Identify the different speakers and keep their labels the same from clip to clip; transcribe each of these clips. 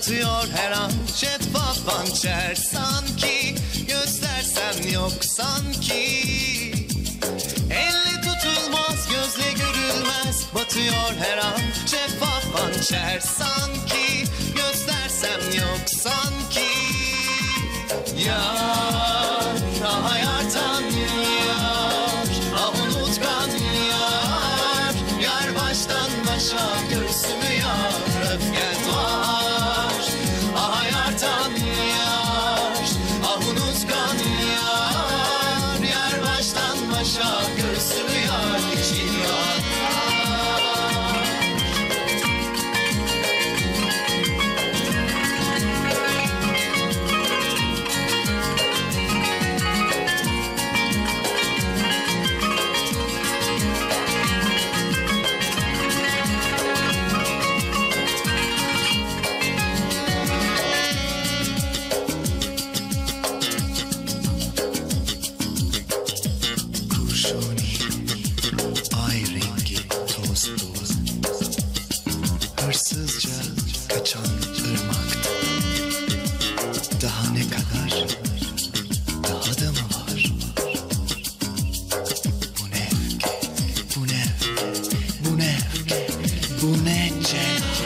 Speaker 1: batıyor her an şeffaf hançer. Sanki göstersem yok sanki. Elle tutulmaz gözle görülmez, batıyor her an şeffaf hançer. Sanki göstersem yok sanki. Yar, ah yartan yar, ah unutkan yar. Yar baştan başa göğsümü yar, öfken var. Ah yartan yar, ah unutkan yar. Yar baştan başa göğsümü yar, için rahat. Hırsızca kaçan ırmakta daha ne kadar, daha da mı var? Bu ne öfke, bu ne öfke, bu ne öfke, bu ne celal.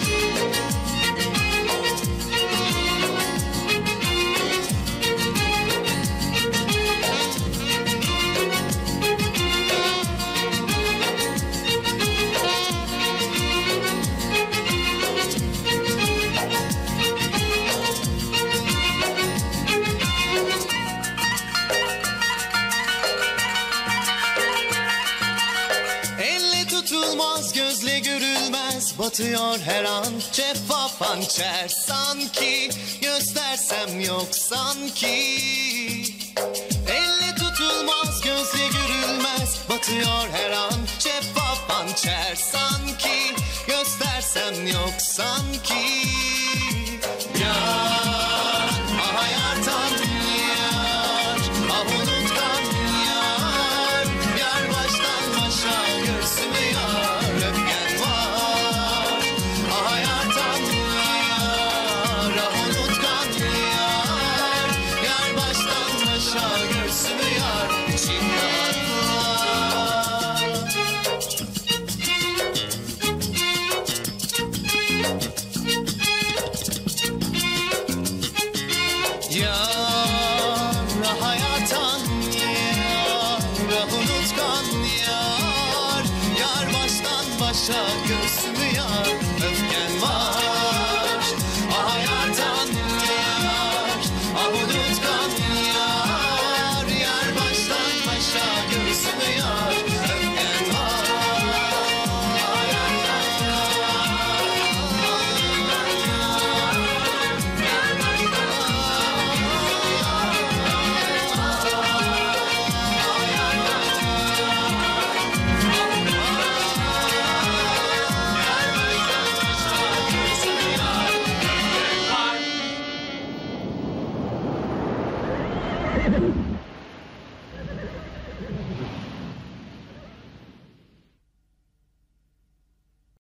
Speaker 1: Tutulmaz gözle görülmez, batıyor her an şeffaf hançer. Sanki göstersem yok sanki. Elle tutulmaz gözle görülmez, batıyor her an şeffaf hançer. Sanki göstersem yok sanki. Yar, ah yartan yar, ah unutkan yar. Yar baştan başa göğsümü yar, öfken var. Ah yartan yar, ah unutkan yar. Yar baştan başa göğsümü yar, için rahat. Yar, ah yartan yar, ah unutkan yar. Yar baştan başa göğsümü yar, öfken var. Ah yartan yar, ah unutkan yar. Yar baştan başa göğsümü yar, öfken var. Ah yartan
Speaker 2: Thank you.